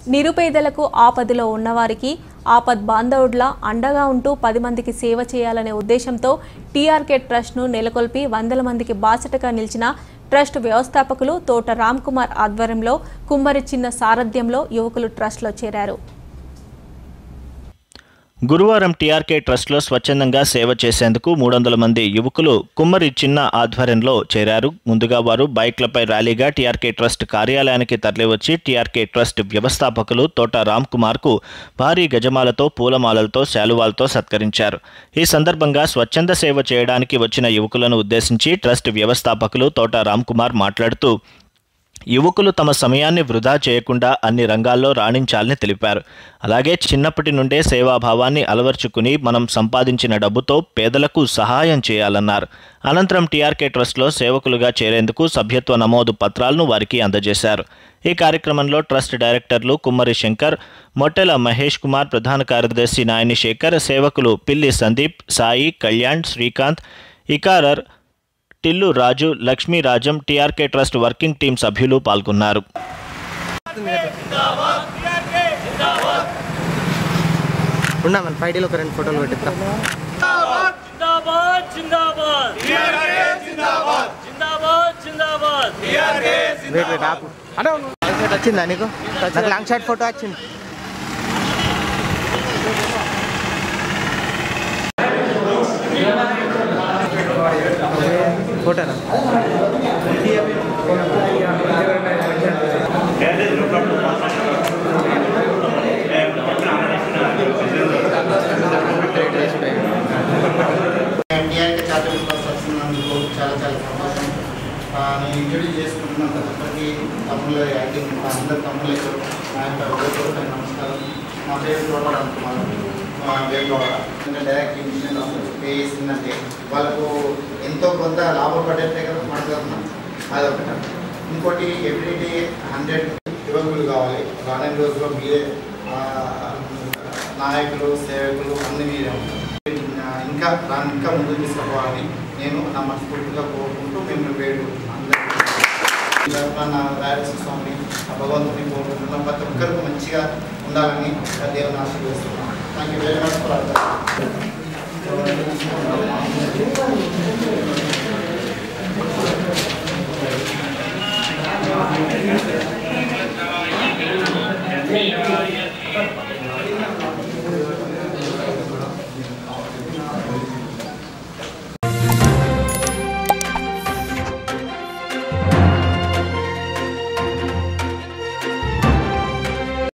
నిరుపేదలకు ఆపదలో ఉన్నవారికి ఆపద్ బాంధవుడ్లా అండగా ఉంటూ 10 మందికి సేవ చేయాలనే ఉద్దేశంతో టీఆర్కే ట్రస్ట్ను నెలకొల్పి 100 మందికి బాసటగా నిలిచిన ట్రస్ట్ వ్యవస్థాపకులు తోట రామ్ కుమార్ ఆధ్వర్యంలో కుమ్మరి చిన్న సారథ్యంలో యువకులు ట్రస్ట్లో చేరారు. గురువారం టీఆర్కే ట్రస్ట్లో స్వచ్ఛందంగా సేవ చేసేందుకు 300 మంది యువకులు కుమ్మరి చిన్న ఆధ్వర్యంలో చేరారు. ముందుగా వారు బైక్లపై ర్యాలీగా టీఆర్కే ట్రస్ట్ కార్యాలయానికి తరలివచ్చి టీఆర్కే ట్రస్ట్ వ్యవస్థాపకులు తోట రామ్ కుమార్కు భారీ గజమాలతో పూలమాలలతో శాలువాలతో సత్కరించారు. ఈ సందర్భంగా స్వచ్ఛంద సేవ చేయడానికి వచ్చిన యువకులను ఉద్దేశించి ట్రస్ట్ వ్యవస్థాపకులు తోట రామ్ కుమార్ మాట్లాడుతూ యువకులు తమ సమయాన్ని వృధా చేయకుండా అన్ని రంగాల్లో రాణించాలని తెలిపారు. అలాగే చిన్నప్పటి నుండే సేవాభావాన్ని అలవర్చుకుని మనం సంపాదించిన డబ్బుతో పేదలకు సహాయం చేయాలన్నారు. అనంతరం టీఆర్కే ట్రస్ట్లో సేవకులుగా చేరేందుకు సభ్యత్వ నమోదు పత్రాలను వారికి అందజేశారు. ఈ కార్యక్రమంలో ట్రస్ట్ డైరెక్టర్లు కుమ్మరి శంకర్, మొట్టెల మహేష్ కుమార్, ప్రధాన కార్యదర్శి నాయని శేఖర్, సేవకులు పిల్లి సందీప్, సాయి, కళ్యాణ్, శ్రీకాంత్, ఇకారర్, Tillu Raju, Lakshmi Rajam, TRK trust working team సభ్యులు పాల్గొన్నారు. వచ్చిందా నీకు నాకు లాంగ్ షాట్ ఫోటో వచ్చింది. ఫోటోనా చాలా చాలా సంతోషం. నేను ఇంట్రడ్యూస్ చేసుకుంటున్నాను ప్రతి ఒక్కరికి తమ్ముళ్ళ యాక్టింగ్ అందరు తమ్ముళ్ళకు నా యొక్క హృదయపూర్వక నమస్కారం. మా పేరు తోట రామ్ కుమార్ వేగవాడ. డైరెక్ట్ ఇన్సూరెన్స్ అసలు పే చేసిందంటే వాళ్ళకు ఎంతో కొంత లాభపడేస్తే కదా మాట్లాడుతున్నాం, అదొకటి. ఇంకోటి ఎవ్రీడే 100 యువకులు కావాలి. రానున్న రోజుల్లో మీరే నాయకులు, సేవకులు అన్ని మీరే ఉంటారు. ఇంకా ముందుకు తీసుకుపోవాలని నేను నా మనస్ఫూర్తిగా కోరుకుంటూ మేము వేడు అందరికీ రాయలసీమ స్వామి భగవంతుని కోరుకుంటున్నాం. ప్రతి ఒక్కరికి మంచిగా ఉండాలని దేవుని ఆశీర్వదిస్తున్నాం. Thank you very much for